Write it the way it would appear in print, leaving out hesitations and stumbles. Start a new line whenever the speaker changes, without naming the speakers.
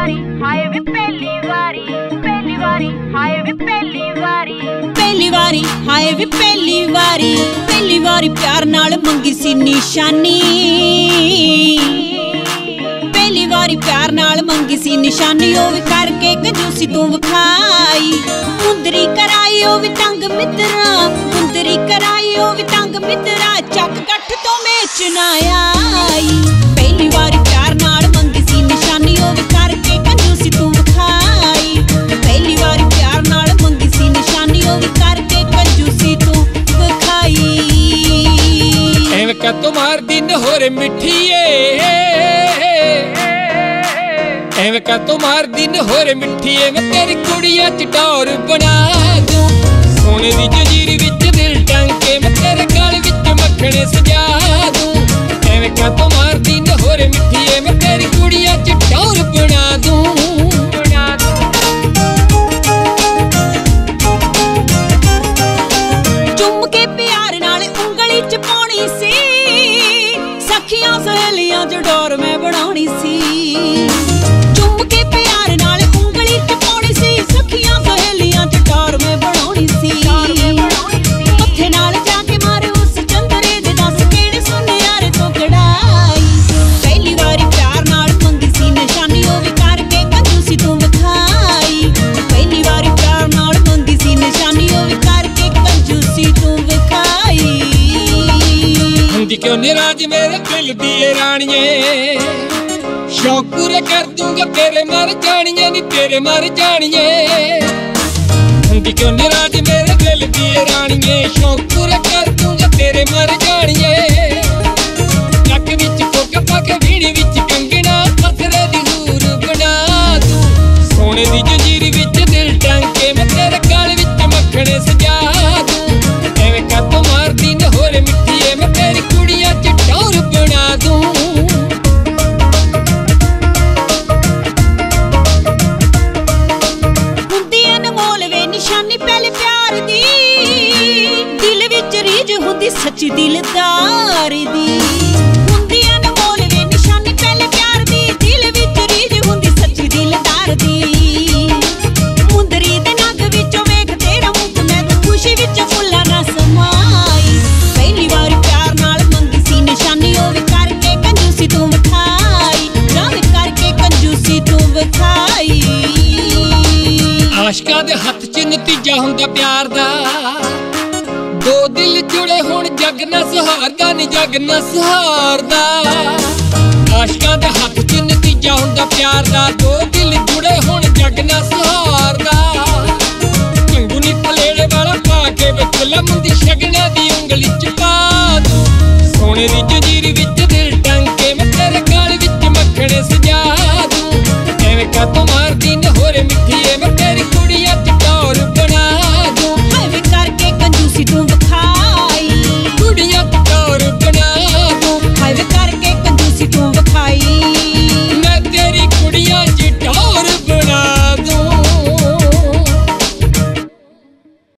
वारी हाय वे पहली वारी हाय वे पहली वारी हाय वे पहली वारी प्यार नाल मंगी सी निशानी पहली वारी प्यार नाल मंगी सी निशानी ओ वी करके कंजूसी तू विखाई मुंदरी कराई ओ वी तंग मित्रा मुंदरी कराई ओ वी तंग मित्रा चक गठ तो मेच ना आई पहली वारी प्यार नाल मंगी सी निशानी ओ वी करके कंजूसी तू विखाई पहली वारी प्यार नाल मंगी सी निशानी ओ वी करके कंजूसी तू विखाई
एवें का तुम्हार दिन होरे मिठिए एवें का तुम्हार दिन होरे मिठिए मैं तेरी कुड़िया च डोर बना दूं सोने दी जंजीर विच दिल टंग के मैं तेरे गल विच मक्खने सजा दूं एवें का तुम्हार दिन होरे मिठिए मैं तेरी कुड़िया च डोर बना दूं
चुम के प्यार नाल उंगली च पाउणी सी सखियां सहेलियां च डोर मैं बनाउणी सी
क्यों निराज मेरे दिल दिए रानिए शौक पूरे कर दूंगा तेरे मर जानिए नी तेरे मर जानिए हुंदी क्यों निराज मेरे दिल दिए रानिए शौक पूरे कर दूंगा तेरे मर जानिए नक विच कोक पक वीणी विच कंगना पत्थरे दी हूर बना दूं सोने दी जंजीर विच दिल टंग के मैं तेरे गल विच मक्खने सजा दूं एवें का तुम्हार दिन होरे मिठिए मैं तेरी कुड़िया च डोर बना दूं
हुंदी अनमोल वे निशानी पहले प्यार दी दिल विच रीज हुंदी सच्ची दिलदार दी हुंदी अनमोल वे निशानी पहले प्यार दी दिल विच रीज हुंदी सच्ची दिलदार दी मुंदरी दे नग विचों वेख तेरा मुख मैं तो खुशी विच फुल्लां ना समाई पहली वारी प्यार नाल मंगी सी निशानी ओ वी करके कंजूसी तू विखाई जावे करके कंजूसी तू विखाई
आशिकां दे हत्थ च नतीजा हुंदा प्यार दा दो दिल जुड़े हुण जग ना सहारदा नी जग ना सहारदा आशिकां दे हत्थ च नतीजा हुंदा प्यार दा दो